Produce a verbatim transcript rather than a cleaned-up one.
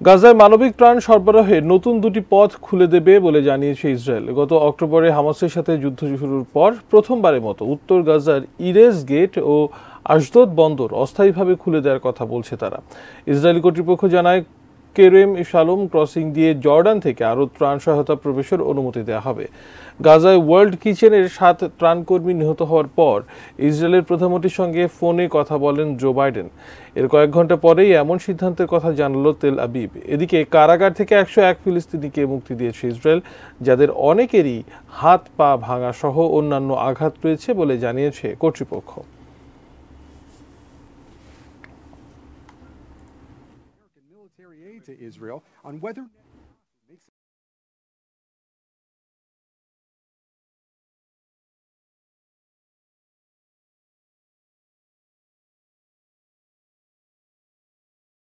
গাজায় মানবিক ত্রাণ সরবরাহে নতুন দুটি পথ খুলে দেবে বলে জানিয়েছে ইসরায়েল। গত অক্টোবরে হামাসের সাথে যুদ্ধ শুরুর পর প্রথমবারের মতো উত্তর গাজার ইরেজ গেট ও আশদোদ বন্দর অস্থায়ীভাবে খুলে দেওয়ার কথা বলছে তারা। ইসরায়েলি কর্তৃপক্ষ জানায়, কেরেম শালোম ক্রসিং দিয়ে জর্ডান থেকে আরও ত্রাণ সহায়তা প্রবেশের অনুমতি দেওয়া হবে। গাজায় ওয়ার্ল্ড কিচেনের সাত ত্রাণকর্মী নিহত হওয়ার পর ইসরায়েলের প্রধানমন্ত্রীর সঙ্গে ফোনে কথা বলেন জো বাইডেন। এর কয়েক ঘন্টা পরেই এমন সিদ্ধান্তের কথা জানালো তেল আবিব। এদিকে কারাগার থেকে একশো এক ফিলিস্তিনিকে মুক্তি দিয়েছে ইসরায়েল, যাদের অনেকেরই হাত পা ভাঙা সহ অন্যান্য আঘাত রয়েছে বলে জানিয়েছে কর্তৃপক্ষ। To Israel on whether